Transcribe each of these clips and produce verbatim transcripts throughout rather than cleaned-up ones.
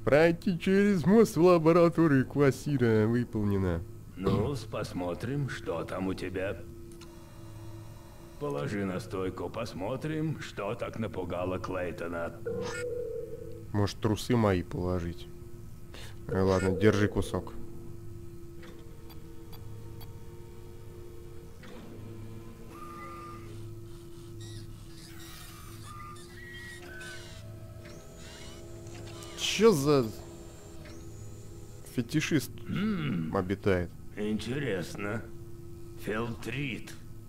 Пройти через мост в лабораторию Квасира выполнено. Ну, посмотрим, что там у тебя. Положи на стойку, посмотрим, что так напугало Клейтона. Может, трусы мои положить? Э, ладно, держи кусок. Чё за фетишист М-м, обитает? интересно. Фелтрит.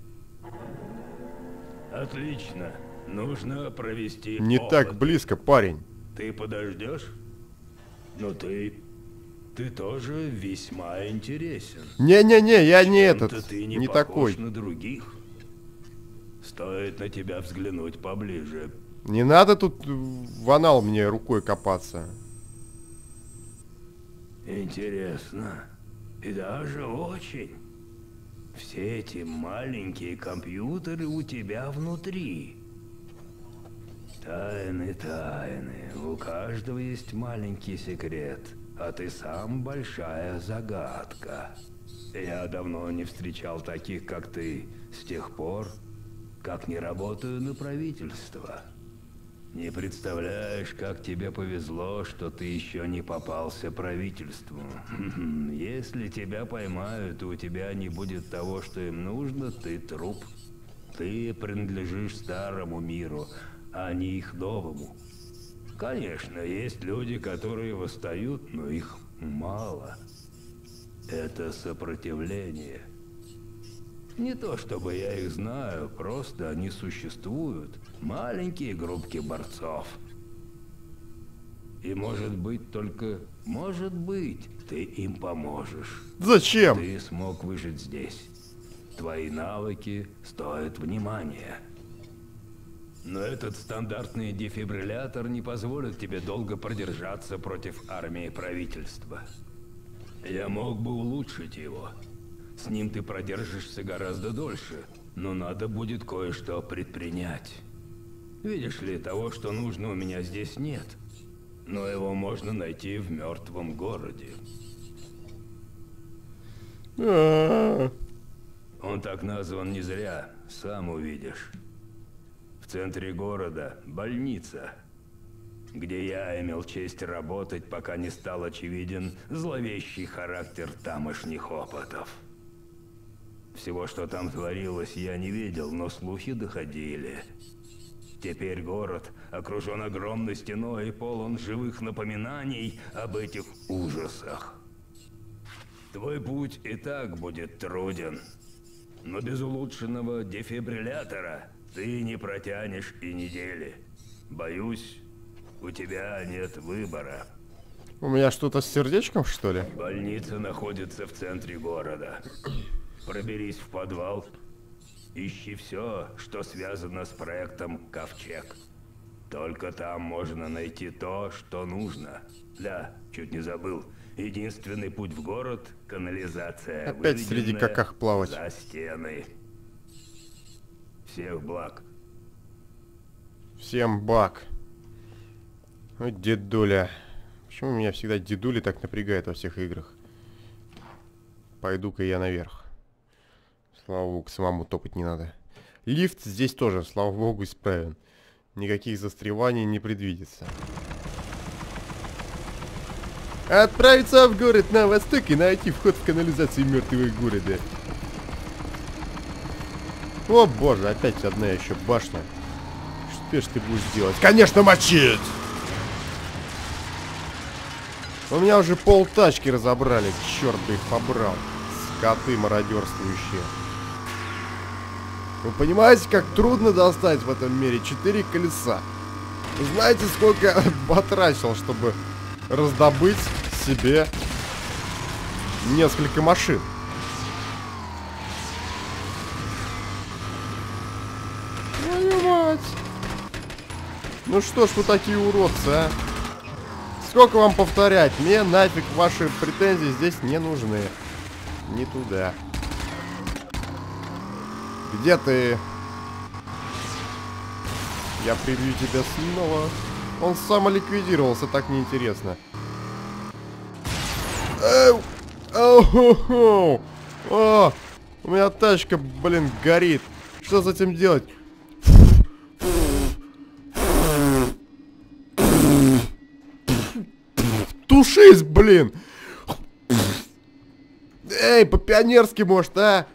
Отлично. Нужно провести Не опыт. так близко, парень. Ты подождешь? Ну ты... Ты тоже весьма интересен. Не-не-не, я не Чем-то этот, ты не, не похож такой. на других. Стоит на тебя взглянуть поближе. Не надо тут в анал мне рукой копаться. Интересно. И даже очень. Все эти маленькие компьютеры у тебя внутри. Тайны, тайны. У каждого есть маленький секрет. А ты сам большая загадка. Я давно не встречал таких, как ты, с тех пор, как не работаю на правительство. Не представляешь, как тебе повезло, что ты еще не попался правительству. Если тебя поймают, и у тебя не будет того, что им нужно, ты труп. Ты принадлежишь старому миру, а не их новому. Конечно, есть люди, которые восстают, но их мало. Это сопротивление. Не то чтобы я их знаю, просто они существуют. Маленькие группки борцов. И может быть только... Может быть, ты им поможешь. Зачем? Ты смог выжить здесь. Твои навыки стоят внимания. Но этот стандартный дефибриллятор не позволит тебе долго продержаться против армии правительства. Я мог бы улучшить его. С ним ты продержишься гораздо дольше, но надо будет кое-что предпринять. Видишь ли, того, что нужно, у меня здесь нет. Но его можно найти в мертвом городе. А-а-а. Он так назван не зря, сам увидишь. В центре города больница, где я имел честь работать, пока не стал очевиден зловещий характер тамошних опытов. Всего, что там творилось, я не видел, но слухи доходили. Теперь город окружен огромной стеной и полон живых напоминаний об этих ужасах. Твой путь и так будет труден, но без улучшенного дефибриллятора ты не протянешь и недели. Боюсь, у тебя нет выбора. У меня что-то с сердечком, что ли? Больница находится в центре города. Проберись в подвал. Ищи все, что связано с проектом «Ковчег». Только там можно найти то, что нужно. Да, чуть не забыл. Единственный путь в город – канализация. Опять среди каках плавать. За стены. Всех благ. Всем бак. Ой, дедуля. Почему меня всегда дедули так напрягает во всех играх? Пойду-ка я наверх. Слава богу, самому топать не надо. Лифт здесь тоже, слава богу, исправен. Никаких застреваний не предвидится. Отправиться в город на восток и найти вход в канализацию мертвого города. О боже, опять одна еще башня. Что ж ты будешь делать? Конечно, мочить! У меня уже пол тачки разобрали. Черт бы их побрал. Скоты мародерствующие. Вы понимаете, как трудно достать в этом мире четыре колеса? Вы знаете, сколько я потратил, чтобы раздобыть себе несколько машин? Твою мать! Ну что ж вы такие уродцы, а? Сколько вам повторять? Мне нафиг ваши претензии здесь не нужны. Не туда. Где ты? Я прибью тебя снова. Он самоликвидировался, так неинтересно. Эу! Оу-хо-хо! О! У меня тачка, блин, горит. Что с этим делать? Тушись, блин! Эй, по-пионерски, может, а?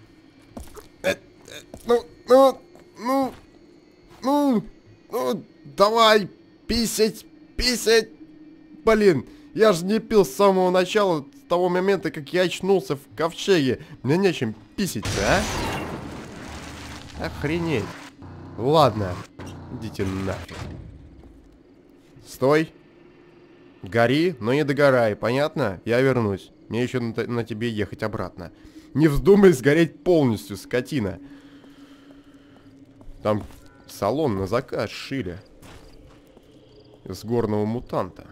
Ну, ну, ну, ну, ну, давай, писать, писать. Блин, я же не пил с самого начала, с того момента, как я очнулся в ковчеге. Мне нечем писать-то, а? Охренеть. Ладно, идите нафиг. Стой. Гори, но не догорай, понятно? Я вернусь. Мне еще на, на тебе ехать обратно. Не вздумай сгореть полностью, скотина. Там салон на заказ шили. С горного мутанта.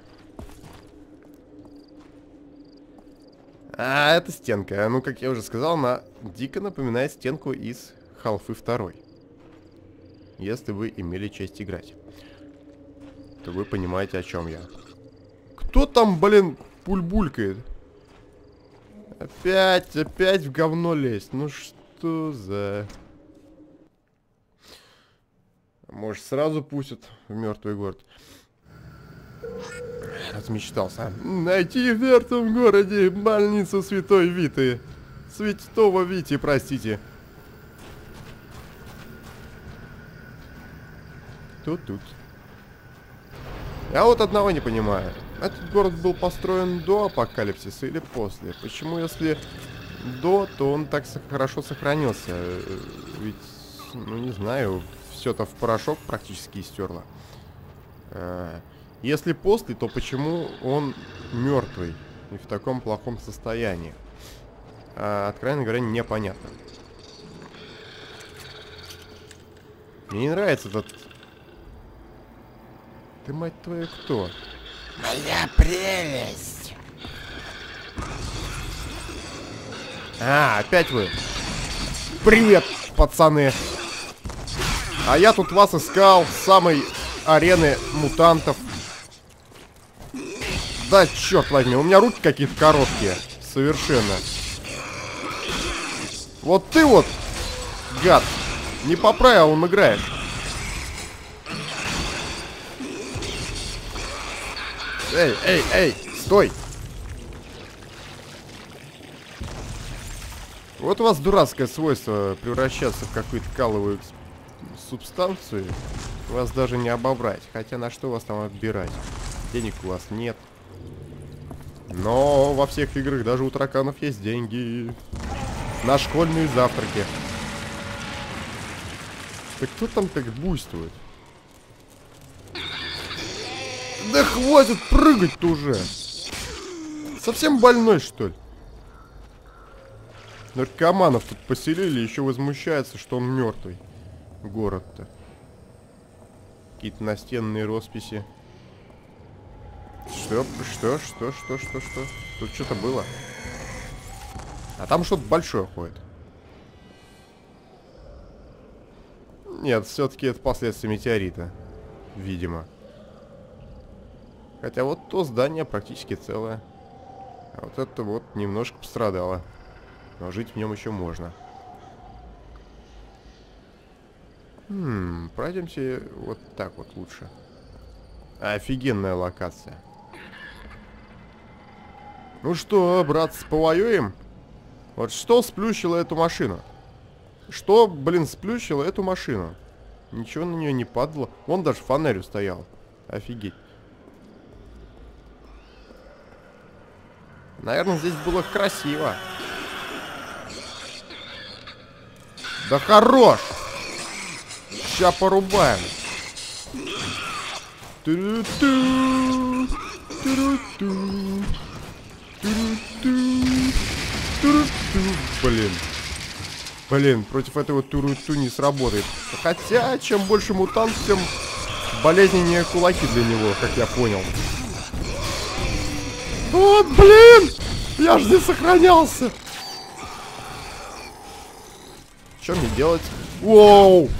А, это стенка. Ну, как я уже сказал, она дико напоминает стенку из Half-Life два. Если вы имели честь играть, то вы понимаете, о чем я. Кто там, блин, пульбулькает? Опять, опять в говно лезть. Ну что за... Может, сразу пустят в мертвый город? Размечтался. Найти в мертвом городе больницу Святой Виты. Святого Вити, простите. Тут-тут. Я вот одного не понимаю. Этот город был построен до апокалипсиса или после? Почему, если до, то он так хорошо сохранился? Ведь, ну не знаю, все-то в порошок практически стерло. А, если после, то почему он мертвый и в таком плохом состоянии? А, откровенно говоря, непонятно. Мне не нравится этот... Ты, мать твою, кто? Моя прелесть. А, опять вы. Привет, пацаны. А я тут вас искал с самой арены мутантов. Да, черт возьми, у меня руки какие-то короткие. Совершенно. Вот ты вот, гад, не по правилам играешь. Эй, эй, эй, стой! Вот у вас дурацкое свойство превращаться в какую-то каловую субстанцию. Вас даже не обобрать. Хотя на что вас там отбирать? Денег у вас нет. Но во всех играх даже у тараканов есть деньги. На школьные завтраки. Так кто там так буйствует? Да хватит прыгать-то уже. Совсем больной, что ли? Наркоманов тут поселили, еще возмущается, что он мертвый. Город-то. Какие-то настенные росписи. Что? Что? Что? Что? Что? Что? Тут что-то было. А там что-то большое ходит. Нет, все-таки это последствия метеорита. Видимо. Хотя вот то здание практически целое. А вот это вот немножко пострадало. Но жить в нем еще можно. Хм, пройдемте вот так вот лучше. Офигенная локация. Ну что, братцы, повоюем? Вот что сплющило эту машину? Что, блин, сплющило эту машину? Ничего на нее не падало. Вон даже фонарь устоял. Офигеть. Наверное, здесь было красиво. Да хорош! Ща порубаем. Ту-ру-ту, ту-ру-ту, ту-ру-ту, ту-ру-ту. Блин. Блин, против этого туру-ту не сработает. Хотя, чем больше мутант, тем болезненнее кулаки для него, как я понял. Вот, блин! Я же не сохранялся! Что мне делать? Воу!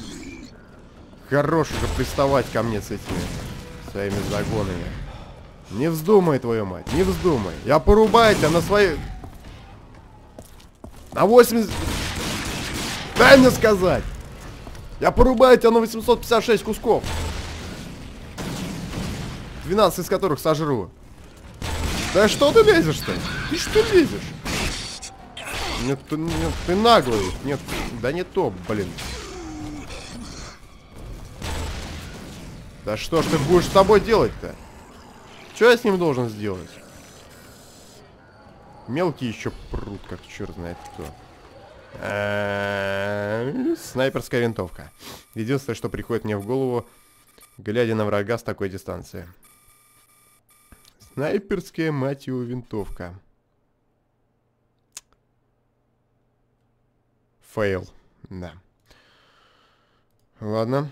Хорош уже приставать ко мне с этими своими загонами. Не вздумай, твою мать, не вздумай. Я порубаю тебя на свои... На восемьдесят... Дай мне сказать. Я порубаю тебя на восемьсот пятьдесят шесть кусков. двенадцать из которых сожру. Да что ты лезешь-то? Ты что лезешь? Нет, ты, нет, ты наглый. Нет, да не то, блин. Да что ж ты будешь с тобой делать-то? Что я с ним должен сделать? Мелкие еще прут, как черт знает кто. Снайперская винтовка. Единственное, что приходит мне в голову, глядя на врага с такой дистанции. Снайперская, мать его, винтовка. Фейл. Да. Ладно.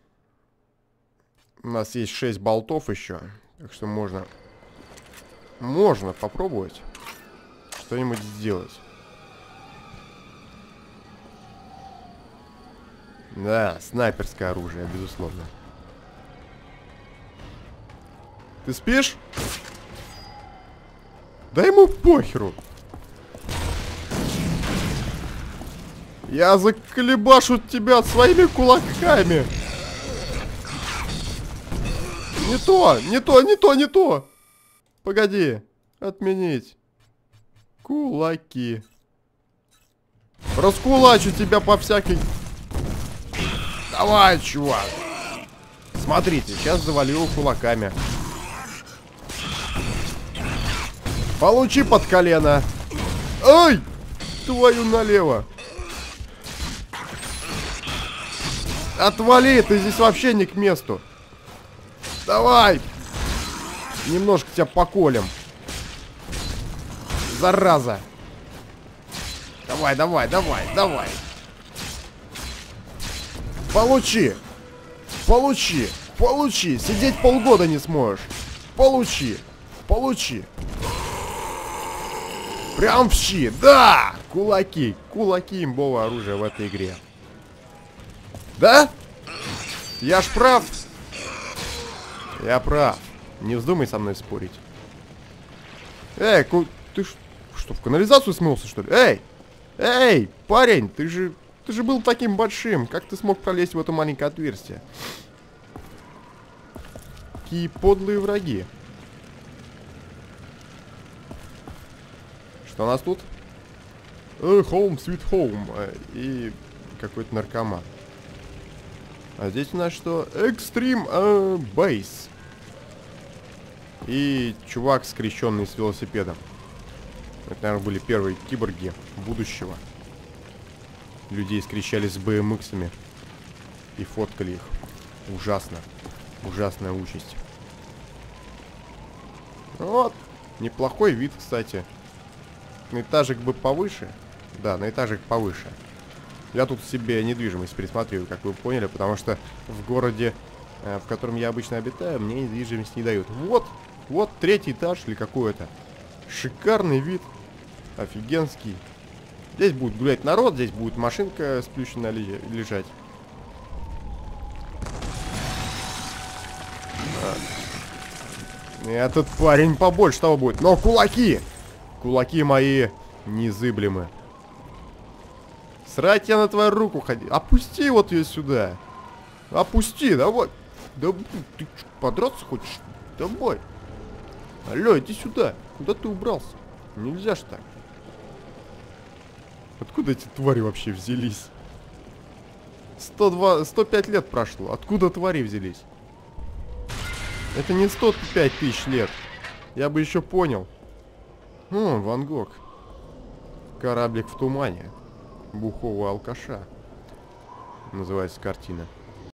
У нас есть шесть болтов еще. Так что можно... Можно попробовать что-нибудь сделать. Да, снайперское оружие, безусловно. Ты спишь? Да ему похеру. Я заколебашу тебя своими кулаками. Не то, не то, не то, не то. Погоди. Отменить. Кулаки. Раскулачу тебя по всякой... Давай, чувак. Смотрите, сейчас завалю его кулаками. Получи под колено. Ай! Твою налево. Отвали, ты здесь вообще не к месту. Давай. Немножко тебя поколем. Зараза. Давай, давай, давай, давай. Получи. Получи. Получи. Сидеть полгода не сможешь. Получи. Получи. Прям в щи. Да! Кулаки. Кулаки имбовое оружие в этой игре. Да? Я ж прав. Я прав. Не вздумай со мной спорить. Эй, ку... ты ж... что, в канализацию смылся, что ли? Эй! Эй, парень, ты же... Ты же был таким большим. Как ты смог пролезть в это маленькое отверстие? Какие подлые враги. Что у нас тут? Э, home, sweet home. И какой-то наркоман. А здесь у нас что? Extreme э, Base. И чувак, скрещенный с велосипедом. Это, наверное, были первые киборги будущего. Людей скрещались с бэ эм иксами и фоткали их. Ужасно. Ужасная участь. Вот. Неплохой вид, кстати. На этажик бы повыше. Да, на этажик повыше. Я тут себе недвижимость присматриваю, как вы поняли, потому что в городе, э, в котором я обычно обитаю, мне недвижимость не дают. Вот, вот третий этаж или какой-то. Шикарный вид. Офигенский. Здесь будет гулять народ, здесь будет машинка сплющенная лежать. А. Этот парень побольше того будет. Но кулаки! Кулаки мои незыблемы. Срать я на твою руку ходи. Опусти вот ее сюда. Опусти, давай. Да ты что, подраться хочешь? Давай. Алло, иди сюда. Куда ты убрался? Нельзя ж так. Откуда эти твари вообще взялись? сто два, сто пять лет прошло. Откуда твари взялись? Это не сто пять тысяч лет. Я бы еще понял. О, Ван Гог. Кораблик в тумане. Бухого алкаша. Называется картина.